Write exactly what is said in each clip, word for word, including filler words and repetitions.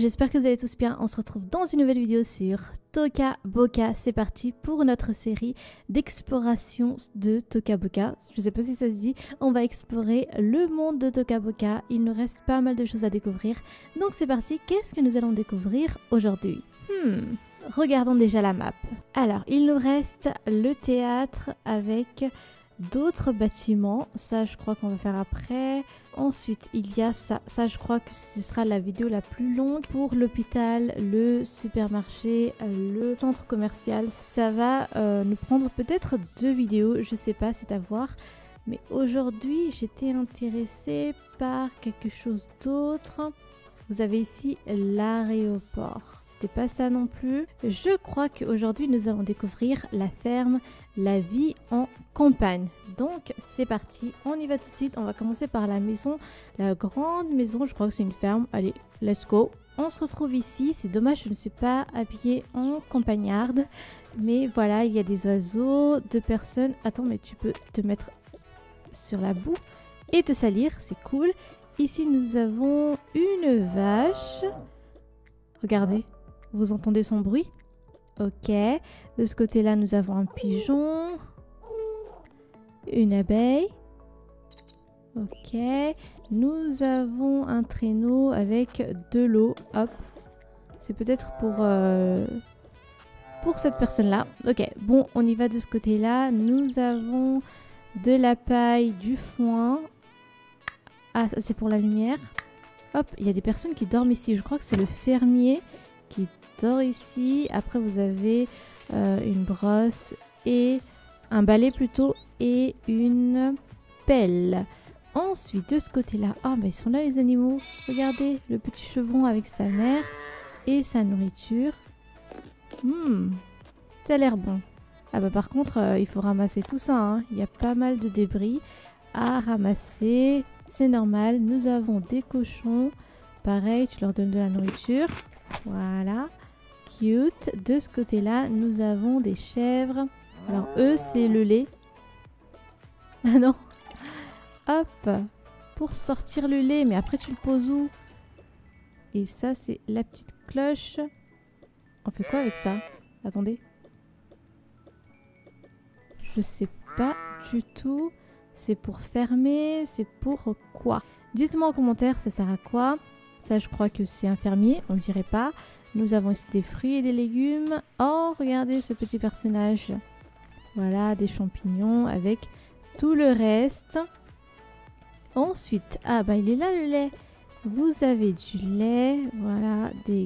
j'espère que vous allez tous bien. On se retrouve dans une nouvelle vidéo sur Toca Boca. C'est parti pour notre série d'exploration de Toca Boca. Je ne sais pas si ça se dit. On va explorer le monde de Toca Boca. Il nous reste pas mal de choses à découvrir. Donc c'est parti. Qu'est-ce que nous allons découvrir aujourd'hui? Hmm, regardons déjà la map. Alors, il nous reste le théâtre avec d'autres bâtiments. Ça, je crois qu'on va faire après. Ensuite, il y a ça. Ça, je crois que ce sera la vidéo la plus longue. Pour l'hôpital, le supermarché, le centre commercial. Ça va euh, nous prendre peut-être deux vidéos. Je sais pas, c'est à voir. Mais aujourd'hui, j'étais intéressée par quelque chose d'autre. Vous avez ici l'aéroport. C'était pas ça non plus. Je crois qu'aujourd'hui, nous allons découvrir la ferme, la vie en campagne. Donc, c'est parti. On y va tout de suite. On va commencer par la maison, la grande maison. Je crois que c'est une ferme. Allez, let's go. On se retrouve ici. C'est dommage, je ne suis pas habillée en campagnarde. Mais voilà, il y a des oiseaux, deux personnes. Attends, mais tu peux te mettre sur la boue et te salir. C'est cool. Ici, nous avons une vache. Regardez, vous entendez son bruit? Ok. De ce côté-là, nous avons un pigeon. Une abeille. Ok. Nous avons un traîneau avec de l'eau. Hop. C'est peut-être pour, euh, pour cette personne-là. Ok. Bon, on y va de ce côté-là. Nous avons de la paille, du foin. Ah, ça c'est pour la lumière. Hop, il y a des personnes qui dorment ici. Je crois que c'est le fermier qui dort ici. Après, vous avez euh, une brosse et un balai plutôt et une pelle. Ensuite, de ce côté-là, ah, bah, ils sont là les animaux. Regardez, le petit chevron avec sa mère et sa nourriture. Hmm, ça a l'air bon. Ah bah par contre, euh, il faut ramasser tout ça. Hein. Il y a pas mal de débris à ramasser. C'est normal, nous avons des cochons. Pareil, tu leur donnes de la nourriture. Voilà. Cute. De ce côté-là, nous avons des chèvres. Alors, eux, c'est le lait. Ah non. Hop. Pour sortir le lait. Mais après, tu le poses où? Et ça, c'est la petite cloche. On fait quoi avec ça? Attendez. Je sais pas du tout. C'est pour fermer, c'est pour quoi? Dites-moi en commentaire, ça sert à quoi? Ça, je crois que c'est un fermier, on ne dirait pas. Nous avons ici des fruits et des légumes. Oh, regardez ce petit personnage. Voilà, des champignons avec tout le reste. Ensuite, ah bah il est là le lait. Vous avez du lait, voilà, des...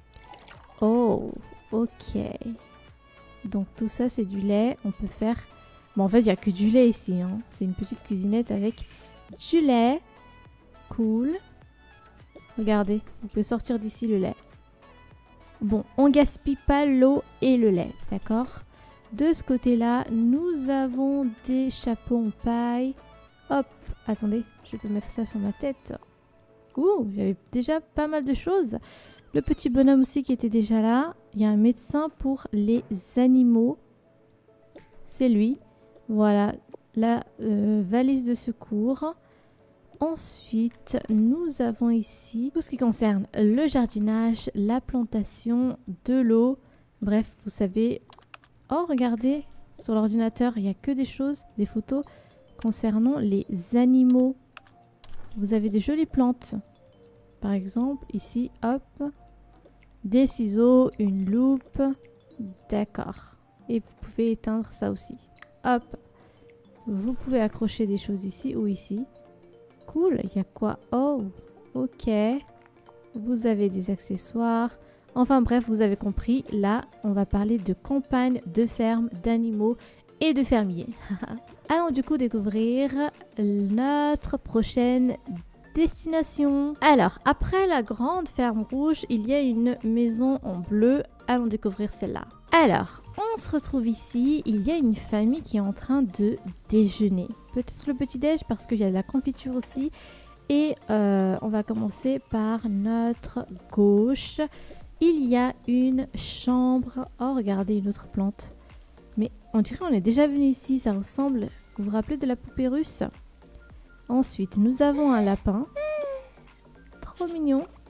Oh, ok. Donc tout ça, c'est du lait, on peut faire... Bon, en fait, il n'y a que du lait ici. Hein. C'est une petite cuisinette avec du lait. Cool. Regardez, vous pouvez sortir d'ici le lait. Bon, on gaspille pas l'eau et le lait, d'accord? De ce côté-là, nous avons des chapeaux en paille. Hop, attendez, je peux mettre ça sur ma tête. Ouh, j'avais déjà pas mal de choses. Le petit bonhomme aussi qui était déjà là. Il y a un médecin pour les animaux. C'est lui. Voilà, la euh, valise de secours. Ensuite, nous avons ici tout ce qui concerne le jardinage, la plantation, de l'eau. Bref, vous savez... Oh, regardez, sur l'ordinateur, il n'y a que des choses, des photos concernant les animaux. Vous avez des jolies plantes. Par exemple, ici, hop, des ciseaux, une loupe. D'accord. Et vous pouvez éteindre ça aussi. Hop, vous pouvez accrocher des choses ici ou ici. Cool, il y a quoi? Oh, ok. Vous avez des accessoires. Enfin bref, vous avez compris. Là, on va parler de campagne, de ferme, d'animaux et de fermiers. Allons du coup découvrir notre prochaine destination. Alors, après la grande ferme rouge, il y a une maison en bleu. Allons découvrir celle-là. Alors, on se retrouve ici, il y a une famille qui est en train de déjeuner. Peut-être le petit-déj parce qu'il y a de la confiture aussi. Et euh, on va commencer par notre gauche. Il y a une chambre. Oh, regardez, une autre plante. Mais on dirait qu'on est déjà venu ici, ça ressemble... Vous vous rappelez de la poupée russe? Ensuite, nous avons un lapin. Trop mignon.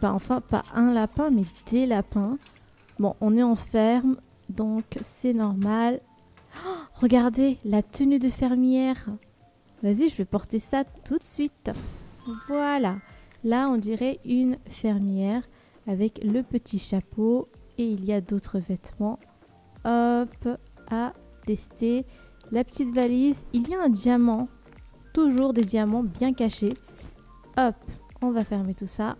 Bah, enfin, pas un lapin, mais des lapins. Bon, on est en ferme, donc c'est normal. Oh, regardez, la tenue de fermière. Vas-y, je vais porter ça tout de suite. Voilà. Là, on dirait une fermière avec le petit chapeau. Et il y a d'autres vêtements. Hop, à tester. La petite valise. Il y a un diamant. Toujours des diamants bien cachés. Hop, on va fermer tout ça.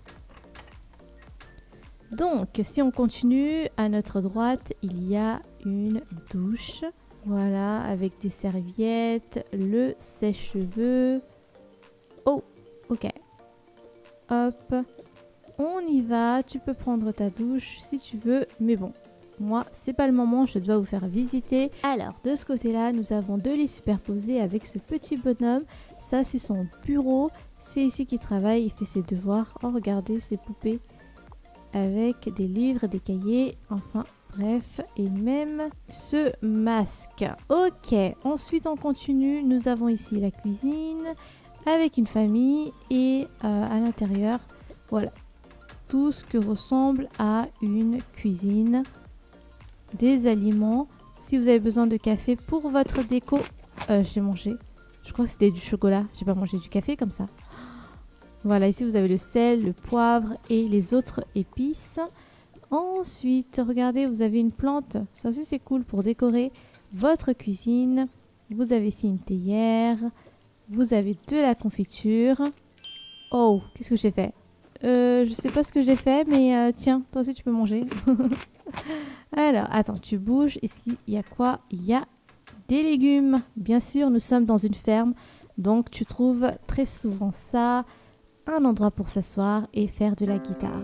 Donc, si on continue, à notre droite, il y a une douche. Voilà, avec des serviettes, le sèche-cheveux. Oh, ok. Hop, on y va. Tu peux prendre ta douche si tu veux, mais bon, moi, c'est pas le moment, je dois vous faire visiter. Alors, de ce côté-là, nous avons deux lits superposés avec ce petit bonhomme. Ça, c'est son bureau. C'est ici qu'il travaille, il fait ses devoirs. Oh, regardez ces poupées. Avec des livres, des cahiers, enfin bref, et même ce masque. Ok, ensuite on continue, nous avons ici la cuisine avec une famille et euh, à l'intérieur, voilà, tout ce que ressemble à une cuisine, des aliments. Si vous avez besoin de café pour votre déco, euh, j'ai mangé, je crois que c'était du chocolat, j'ai pas mangé du café comme ça. Voilà, ici vous avez le sel, le poivre et les autres épices. Ensuite, regardez, vous avez une plante. Ça aussi, c'est cool pour décorer votre cuisine. Vous avez ici une théière. Vous avez de la confiture. Oh, qu'est-ce que j'ai fait? euh, Je sais pas ce que j'ai fait, mais euh, tiens, toi aussi, tu peux manger. Alors, attends, tu bouges. Ici, il y a quoi? Il y a des légumes. Bien sûr, nous sommes dans une ferme. Donc, tu trouves très souvent ça. Un endroit pour s'asseoir et faire de la guitare.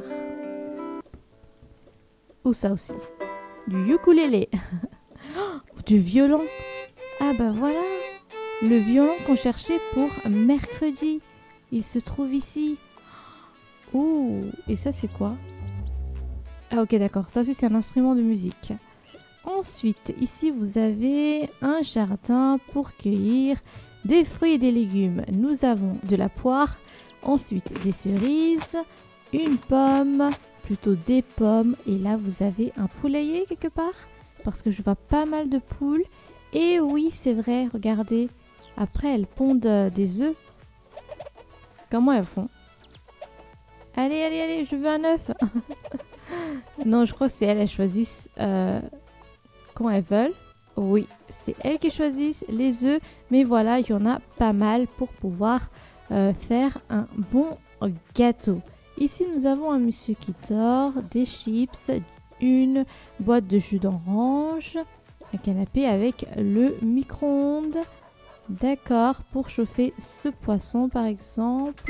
Ou ça aussi. Du ukulélé. Oh, du violon. Ah bah voilà. Le violon qu'on cherchait pour mercredi. Il se trouve ici. Oh, et ça c'est quoi? Ah ok d'accord, ça aussi c'est un instrument de musique. Ensuite, ici vous avez un jardin pour cueillir des fruits et des légumes. Nous avons de la poire. Ensuite, des cerises, une pomme, plutôt des pommes. Et là, vous avez un poulailler quelque part, parce que je vois pas mal de poules. Et oui, c'est vrai, regardez. Après, elles pondent des œufs. Comment elles font? Allez, allez, allez, je veux un œuf. Non, je crois que c'est elles, elles choisissent euh, quand elles veulent. Oui, c'est elles qui choisissent les œufs. Mais voilà, il y en a pas mal pour pouvoir... Euh, faire un bon gâteau. Ici nous avons un monsieur qui dort, des chips, une boîte de jus d'orange, un canapé avec le micro-ondes. D'accord, pour chauffer ce poisson par exemple.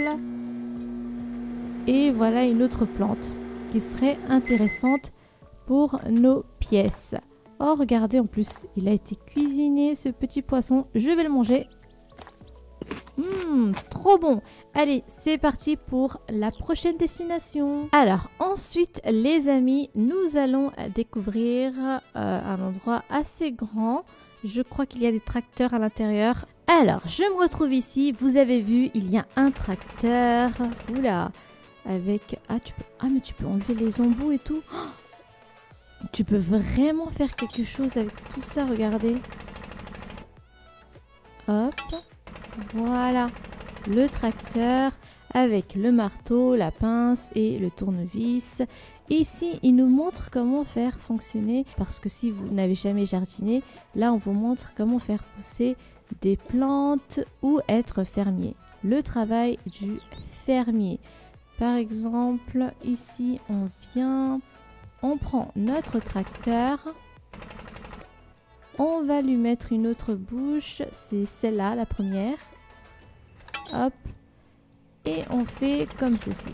Et voilà une autre plante qui serait intéressante pour nos pièces. Oh regardez, en plus il a été cuisiné ce petit poisson, je vais le manger. Mmh, trop bon. Allez, c'est parti pour la prochaine destination. Alors, ensuite, les amis, nous allons découvrir euh, un endroit assez grand. Je crois qu'il y a des tracteurs à l'intérieur. Alors, je me retrouve ici. Vous avez vu, il y a un tracteur. Oula, avec... Ah, tu peux... ah mais tu peux enlever les embouts et tout. Oh, tu peux vraiment faire quelque chose avec tout ça, regardez. Hop. Voilà, le tracteur avec le marteau, la pince et le tournevis. Ici, il nous montre comment faire fonctionner, parce que si vous n'avez jamais jardiné, là on vous montre comment faire pousser des plantes ou être fermier. Le travail du fermier. Par exemple, ici on vient, on prend notre tracteur. On va lui mettre une autre bouche, c'est celle-là, la première. Hop. Et on fait comme ceci.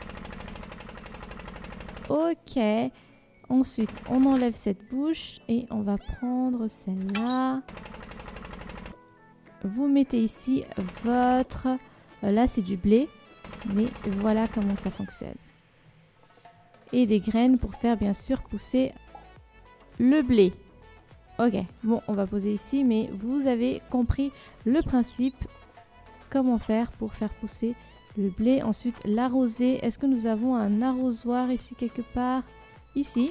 Ok. Ensuite, on enlève cette bouche et on va prendre celle-là. Vous mettez ici votre... Là, c'est du blé. Mais voilà comment ça fonctionne. Et des graines pour faire, bien sûr, pousser le blé. Ok, bon, on va poser ici, mais vous avez compris le principe. Comment faire pour faire pousser le blé. Ensuite, l'arroser. Est-ce que nous avons un arrosoir ici quelque part? Ici.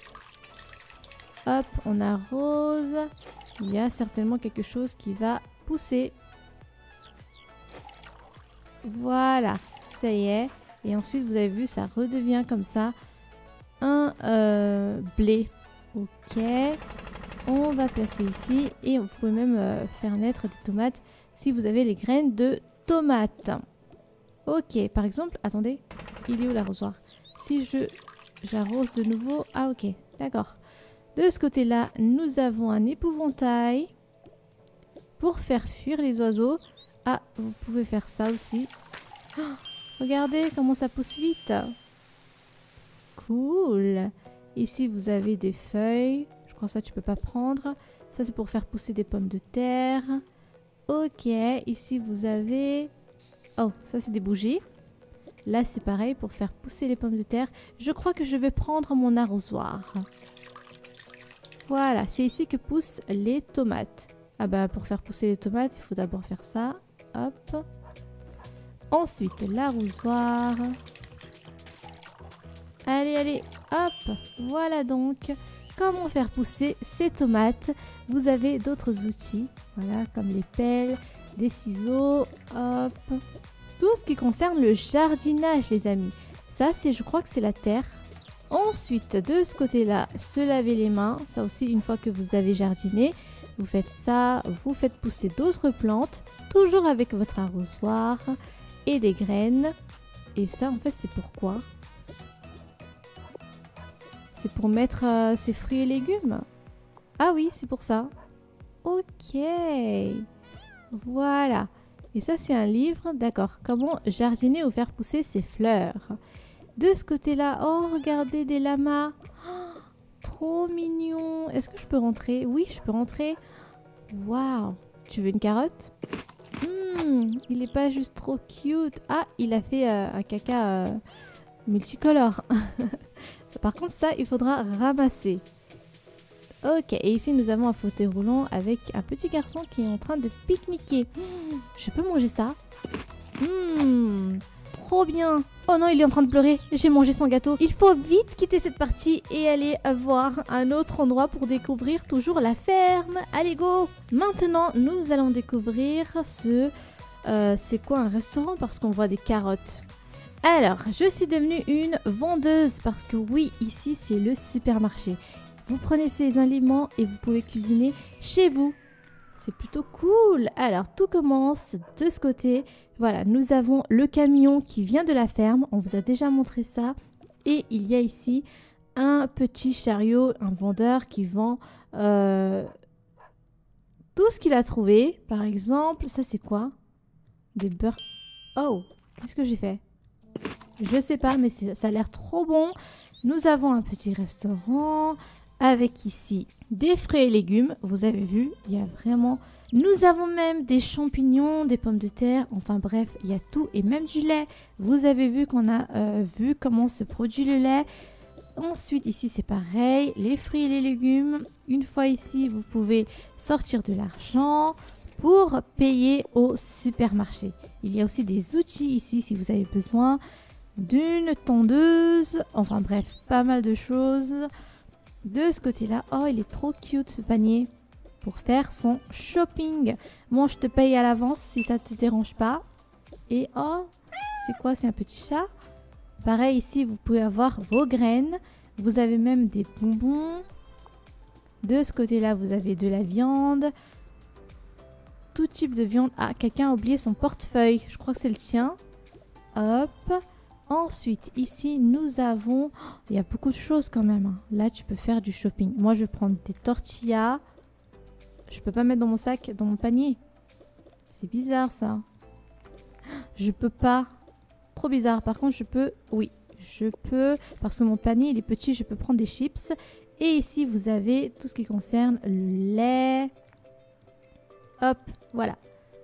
Hop, on arrose. Il y a certainement quelque chose qui va pousser. Voilà, ça y est. Et ensuite, vous avez vu, ça redevient comme ça un euh, blé. Ok. On va placer ici. Et vous pouvez même euh, faire naître des tomates si vous avez les graines de tomates. Ok, par exemple, attendez, il est où l'arrosoir? Si je j'arrose de nouveau, ah ok, d'accord. De ce côté-là, nous avons un épouvantail pour faire fuir les oiseaux. Ah, vous pouvez faire ça aussi. Oh, regardez comment ça pousse vite. Cool. Ici, vous avez des feuilles. Je crois que ça, tu peux pas prendre. Ça, c'est pour faire pousser des pommes de terre. Ok, ici, vous avez... Oh, ça, c'est des bougies. Là, c'est pareil pour faire pousser les pommes de terre. Je crois que je vais prendre mon arrosoir. Voilà, c'est ici que poussent les tomates. Ah bah, pour faire pousser les tomates, il faut d'abord faire ça. Hop. Ensuite, l'arrosoir. Allez, allez, hop. Voilà donc comment faire pousser ces tomates. Vous avez d'autres outils, voilà, comme les pelles, des ciseaux, hop. Tout ce qui concerne le jardinage, les amis. Ça, c'est, je crois que c'est la terre. Ensuite, de ce côté-là, se laver les mains. Ça aussi, une fois que vous avez jardiné, vous faites ça, vous faites pousser d'autres plantes, toujours avec votre arrosoir et des graines. Et ça, en fait, c'est pourquoi? C'est pour mettre euh, ces fruits et légumes. Ah oui, c'est pour ça. Ok. Voilà. Et ça, c'est un livre. D'accord. Comment jardiner ou faire pousser ses fleurs. De ce côté-là, oh, regardez des lamas. Oh, trop mignon. Est-ce que je peux rentrer? Oui, je peux rentrer. Waouh. Tu veux une carotte? hmm, Il n'est pas juste trop cute. Ah, il a fait euh, un caca euh, multicolore. Par contre, ça, il faudra ramasser. Ok, et ici, nous avons un fauteuil roulant avec un petit garçon qui est en train de pique-niquer. Mmh, je peux manger ça? Mmh, trop bien. Oh non, il est en train de pleurer. J'ai mangé son gâteau. Il faut vite quitter cette partie et aller voir un autre endroit pour découvrir toujours la ferme. Allez, go! Maintenant, nous allons découvrir ce... Euh, c'est quoi un restaurant? Parce qu'on voit des carottes. Alors, je suis devenue une vendeuse parce que oui, ici, c'est le supermarché. Vous prenez ces aliments et vous pouvez cuisiner chez vous. C'est plutôt cool. Alors, tout commence de ce côté. Voilà, nous avons le camion qui vient de la ferme. On vous a déjà montré ça. Et il y a ici un petit chariot, un vendeur qui vend euh, tout ce qu'il a trouvé. Par exemple, ça c'est quoi? Des beurres. Oh, qu'est-ce que j'ai fait? Je sais pas, mais ça a l'air trop bon. Nous avons un petit restaurant avec ici des fruits et légumes. Vous avez vu, il y a vraiment... Nous avons même des champignons, des pommes de terre. Enfin bref, il y a tout et même du lait. Vous avez vu qu'on a euh, vu comment se produit le lait. Ensuite, ici, c'est pareil. Les fruits et les légumes. Une fois ici, vous pouvez sortir de l'argent pour payer au supermarché. Il y a aussi des outils ici si vous avez besoin d'une tondeuse. Enfin bref, pas mal de choses. De ce côté-là, oh, il est trop cute ce panier pour faire son shopping. Moi, je te paye à l'avance si ça te dérange pas. Et oh, c'est quoi? C'est un petit chat. Pareil, ici, vous pouvez avoir vos graines. Vous avez même des bonbons. De ce côté-là, vous avez de la viande. Tout type de viande. Ah, quelqu'un a oublié son portefeuille. Je crois que c'est le sien. Hop. Ensuite, ici, nous avons... Oh, il y a beaucoup de choses quand même. Hein. Là, tu peux faire du shopping. Moi, je vais prendre des tortillas. Je peux pas mettre dans mon sac, dans mon panier. C'est bizarre, ça. Je peux pas. Trop bizarre. Par contre, je peux... Oui, je peux. Parce que mon panier, il est petit. Je peux prendre des chips. Et ici, vous avez tout ce qui concerne le lait. Hop, voilà.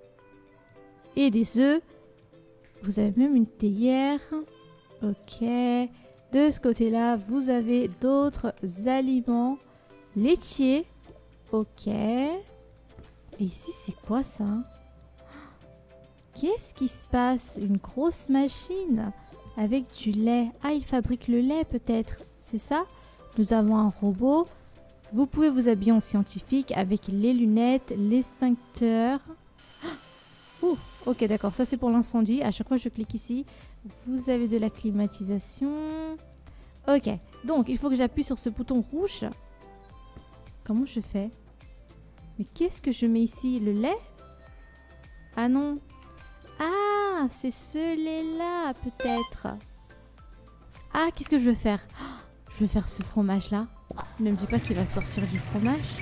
Et des œufs. Vous avez même une théière. Ok. De ce côté-là, vous avez d'autres aliments laitiers. Ok. Et ici, c'est quoi ça? qu'est-ce qui se passe? Une grosse machine avec du lait. Ah, il fabrique le lait peut-être, c'est ça? Nous avons un robot. Vous pouvez vous habiller en scientifique avec les lunettes, l'extincteur. Ouh, ok, d'accord, ça c'est pour l'incendie. À chaque fois je clique ici, vous avez de la climatisation. Ok, donc il faut que j'appuie sur ce bouton rouge. Comment je fais? Mais qu'est-ce que je mets ici? Le lait? Ah non. Ah, c'est ce lait-là peut-être. Ah, qu'est-ce que je veux faire? Je vais faire ce fromage-là. Ne me dis pas qu'il va sortir du fromage.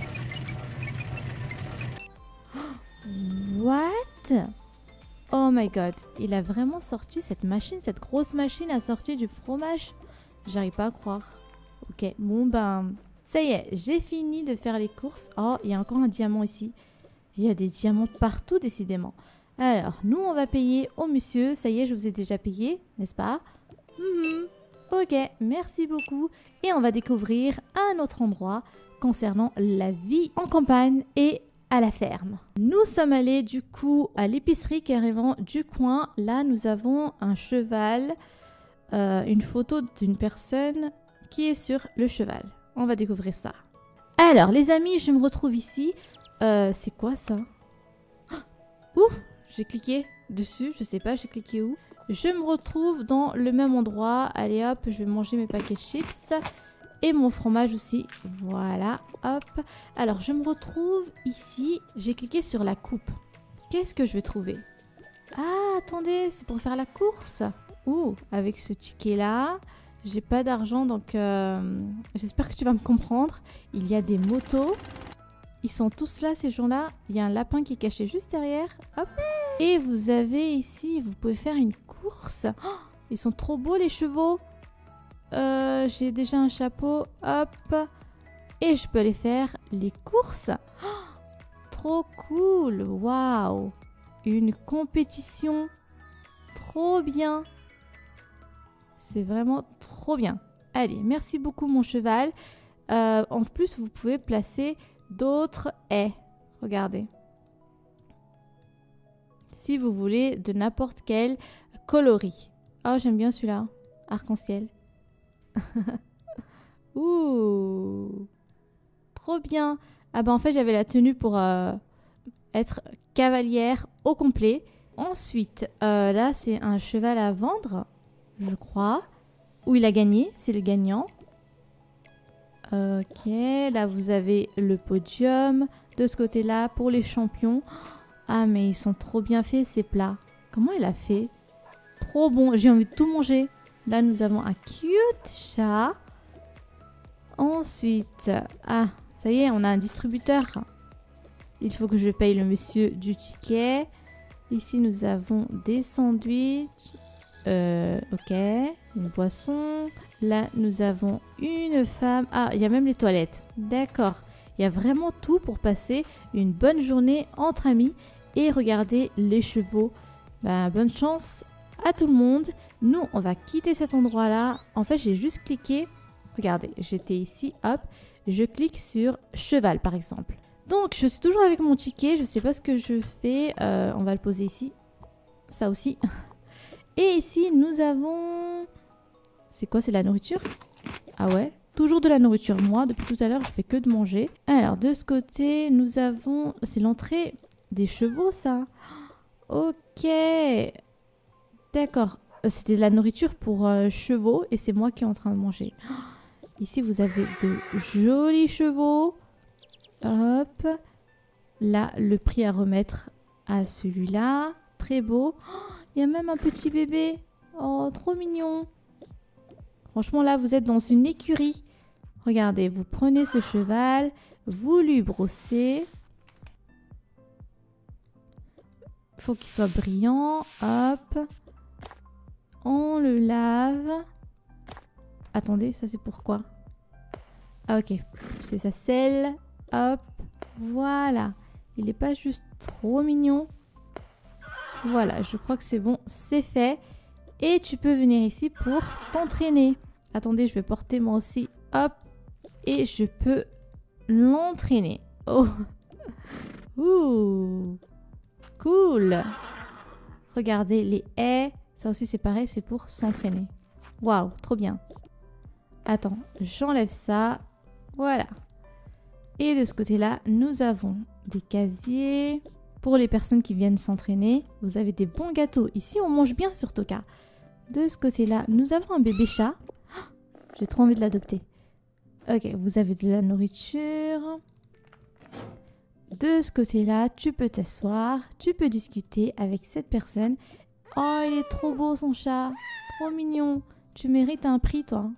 What? Oh my god. Il a vraiment sorti cette machine, cette grosse machine a sorti du fromage. J'arrive pas à croire. Ok, bon ben... Ça y est, j'ai fini de faire les courses. Oh, il y a encore un diamant ici. Il y a des diamants partout, décidément. Alors, nous, on va payer au monsieur. Ça y est, je vous ai déjà payé, n'est-ce pas? mm-hmm. Ok, merci beaucoup. Et on va découvrir un autre endroit concernant la vie en campagne et à la ferme. Nous sommes allés du coup à l'épicerie carrément du coin. Là, nous avons un cheval, euh, une photo d'une personne qui est sur le cheval. On va découvrir ça. Alors, les amis, je me retrouve ici. Euh, c'est quoi ça? Ouh, j'ai cliqué dessus. Je sais pas, j'ai cliqué où? Je me retrouve dans le même endroit. Allez hop, je vais manger mes paquets de chips. Et mon fromage aussi. Voilà, hop. Alors, je me retrouve ici. J'ai cliqué sur la coupe. Qu'est-ce que je vais trouver? Ah, attendez, c'est pour faire la course. Ouh, avec ce ticket-là, j'ai pas d'argent, donc euh, j'espère que tu vas me comprendre. Il y a des motos. Ils sont tous là, ces gens-là. Il y a un lapin qui est caché juste derrière. Hop. Et vous avez ici, vous pouvez faire une course. Oh, ils sont trop beaux, les chevaux. Euh, j'ai déjà un chapeau. Hop. Et je peux aller faire les courses. Oh, trop cool. Waouh. Une compétition. Trop bien. C'est vraiment trop bien. Allez, merci beaucoup, mon cheval. Euh, en plus, vous pouvez placer d'autres haies. Regardez. Si vous voulez de n'importe quel coloris. Oh, j'aime bien celui-là. Arc-en-ciel. Ouh. Trop bien. Ah ben en fait, j'avais la tenue pour euh, être cavalière au complet. Ensuite, euh, là, c'est un cheval à vendre, je crois. Où il a gagné, c'est le gagnant. Ok, là, vous avez le podium. De ce côté-là, pour les champions. Ah, mais ils sont trop bien faits, ces plats. Comment il a fait? Trop bon, j'ai envie de tout manger. Là, nous avons un cute chat. Ensuite, ah, ça y est, on a un distributeur. Il faut que je paye le monsieur du ticket. Ici, nous avons des sandwichs. Euh, ok, une boisson. Là, nous avons une femme. Ah, il y a même les toilettes. D'accord. Il y a vraiment tout pour passer une bonne journée entre amis et regarder les chevaux. Ben, bonne chance à tout le monde. Nous, on va quitter cet endroit-là. En fait, j'ai juste cliqué. Regardez, j'étais ici, hop. Je clique sur cheval, par exemple. Donc, je suis toujours avec mon ticket. Je ne sais pas ce que je fais. Euh, on va le poser ici. Ça aussi. Et ici, nous avons... C'est quoi? C'est de la nourriture? Ah ouais? Toujours de la nourriture. Moi, depuis tout à l'heure, je fais que de manger. Alors, de ce côté, nous avons... C'est l'entrée des chevaux, ça. Ok. D'accord. C'était de la nourriture pour euh, chevaux et c'est moi qui est en train de manger. Ici, vous avez de jolis chevaux. Hop. Là, le prix à remettre à celui-là. Très beau. Il y a même un petit bébé. Oh, trop mignon. Franchement, là, vous êtes dans une écurie. Regardez, vous prenez ce cheval, vous lui brossez. Il faut qu'il soit brillant. Hop. On le lave. Attendez, ça c'est pourquoi? Ah, ok. C'est sa selle. Hop. Voilà. Il n'est pas juste trop mignon. Voilà, je crois que c'est bon. C'est fait. Et tu peux venir ici pour t'entraîner. Attendez, je vais porter moi aussi. Hop. Et je peux l'entraîner. Oh. Ouh. Cool. Regardez les haies. Ça aussi c'est pareil, c'est pour s'entraîner. Waouh, trop bien. Attends, j'enlève ça. Voilà. Et de ce côté-là, nous avons des casiers. Pour les personnes qui viennent s'entraîner, vous avez des bons gâteaux. Ici, on mange bien sur Toka. De ce côté-là, nous avons un bébé chat. Oh, j'ai trop envie de l'adopter. Ok, vous avez de la nourriture. De ce côté-là, tu peux t'asseoir. Tu peux discuter avec cette personne. Oh, il est trop beau son chat. Trop mignon. Tu mérites un prix, toi.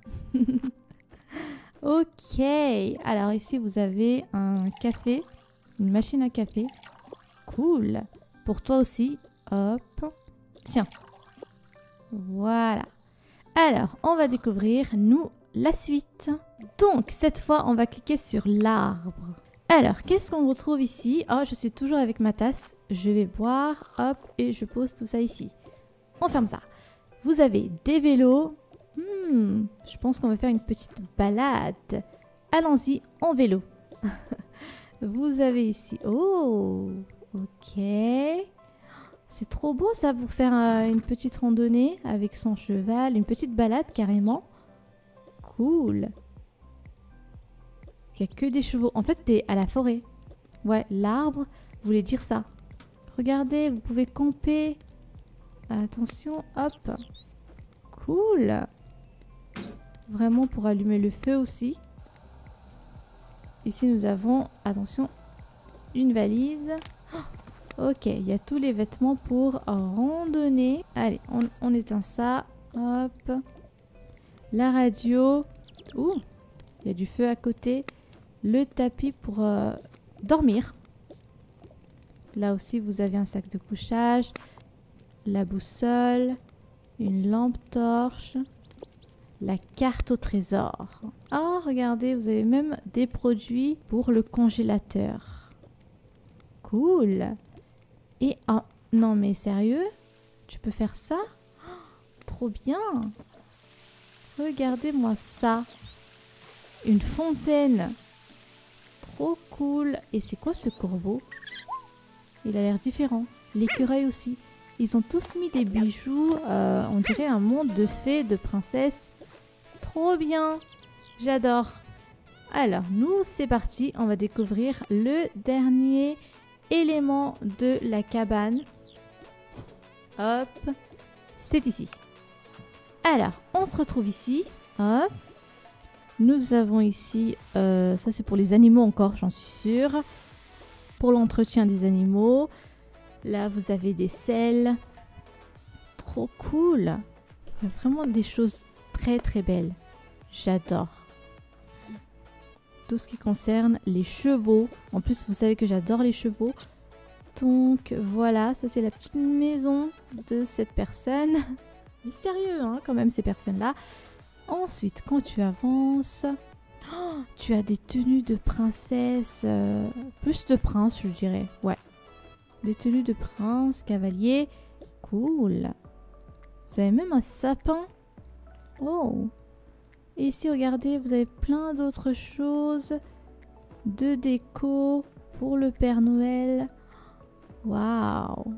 Ok. Alors ici, vous avez un café. Une machine à café. Cool. Pour toi aussi. Hop. Tiens. Voilà. Alors, on va découvrir, nous, la suite. Donc, cette fois, on va cliquer sur l'arbre. Alors, qu'est-ce qu'on retrouve ici? Oh, je suis toujours avec ma tasse. Je vais boire. Hop. Et je pose tout ça ici. On ferme ça. Vous avez des vélos. Hmm, je pense qu'on va faire une petite balade. Allons-y en vélo. Vous avez ici... Oh, ok. C'est trop beau ça pour faire euh, une petite randonnée avec son cheval. Une petite balade carrément. Cool. Il n'y a que des chevaux. En fait, t'es à la forêt. Ouais, l'arbre voulait dire ça. Regardez, vous pouvez camper. Attention, hop. Cool. Vraiment pour allumer le feu aussi. Ici, nous avons, attention, une valise. Oh, ok, il y a tous les vêtements pour randonner. Allez, on, on éteint ça. Hop. La radio. Ouh, il y a du feu à côté. Le tapis pour euh, dormir. Là aussi, vous avez un sac de couchage. La boussole. Une lampe torche. La carte au trésor. Oh, regardez, vous avez même des produits pour le congélateur. Cool. Et, oh, non mais sérieux? Tu peux faire ça? Oh, trop bien. Regardez-moi ça. Une fontaine. Trop cool. Et c'est quoi ce corbeau? Il a l'air différent. L'écureuil aussi. Ils ont tous mis des bijoux. Euh, on dirait un monde de fées, de princesses. Trop bien. J'adore. Alors, nous, c'est parti. On va découvrir le dernier élément de la cabane. Hop. C'est ici. Alors, on se retrouve ici. Hop. Nous avons ici... Euh, ça, c'est pour les animaux encore, j'en suis sûre. Pour l'entretien des animaux. Là, vous avez des selles. Trop cool. Il y a vraiment des choses très, très belles. J'adore. Tout ce qui concerne les chevaux. En plus, vous savez que j'adore les chevaux. Donc, voilà. Ça, c'est la petite maison de cette personne. Mystérieux, hein, quand même, ces personnes-là. Ensuite, quand tu avances... Oh, tu as des tenues de princesse. Euh, plus de prince, je dirais. Ouais. Des tenues de prince, cavalier. Cool. Vous avez même un sapin. Oh. Et ici, regardez, vous avez plein d'autres choses. De déco pour le Père Noël. Waouh.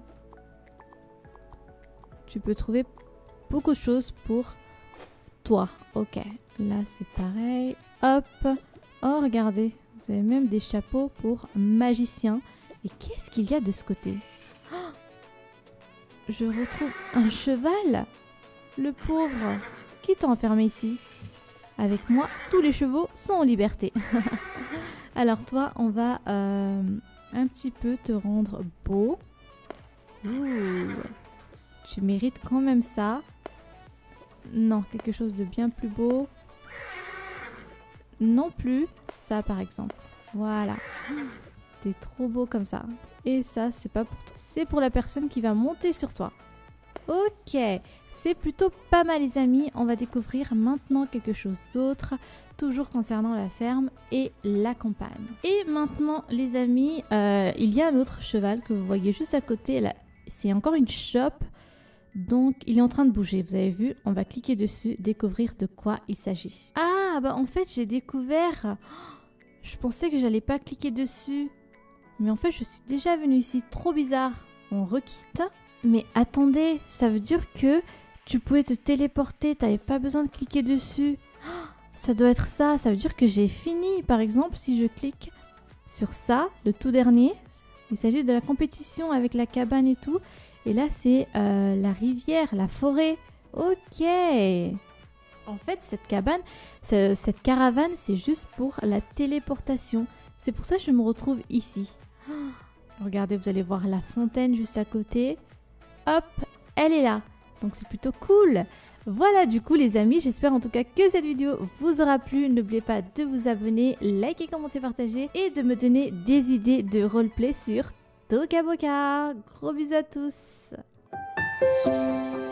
Tu peux trouver beaucoup de choses pour toi. Ok. Là, c'est pareil. Hop. Oh, regardez. Vous avez même des chapeaux pour magicien. Et qu'est-ce qu'il y a de ce côté? Oh, je retrouve un cheval. Le pauvre. Qui t'a enfermé ici? Avec moi, tous les chevaux sont en liberté. Alors toi, on va euh, un petit peu te rendre beau. Ouh. Tu mérites quand même ça. Non, quelque chose de bien plus beau. Non plus ça, par exemple. Voilà. T'es trop beau comme ça. Et ça, c'est pas pour toi. C'est pour la personne qui va monter sur toi. Ok. C'est plutôt pas mal, les amis. On va découvrir maintenant quelque chose d'autre. Toujours concernant la ferme et la campagne. Et maintenant, les amis, euh, il y a un autre cheval que vous voyez juste à côté. C'est encore une shop. Donc, il est en train de bouger. Vous avez vu? On va cliquer dessus, découvrir de quoi il s'agit. Ah, bah en fait, j'ai découvert... Je pensais que j'allais pas cliquer dessus. Mais en fait, je suis déjà venue ici. Trop bizarre. On requitte. Mais attendez, ça veut dire que tu pouvais te téléporter, t'avais pas besoin de cliquer dessus. Oh, ça doit être ça, ça veut dire que j'ai fini. Par exemple, si je clique sur ça, le tout dernier, il s'agit de la compétition avec la cabane et tout. Et là, c'est euh, la rivière, la forêt. Ok. En fait, cette cabane, cette caravane, c'est juste pour la téléportation. C'est pour ça que je me retrouve ici. Oh, regardez, vous allez voir la fontaine juste à côté. Hop, elle est là. Donc c'est plutôt cool. Voilà du coup les amis, j'espère en tout cas que cette vidéo vous aura plu. N'oubliez pas de vous abonner, liker, commenter, partager et de me donner des idées de roleplay sur Toca Boca. Gros bisous à tous.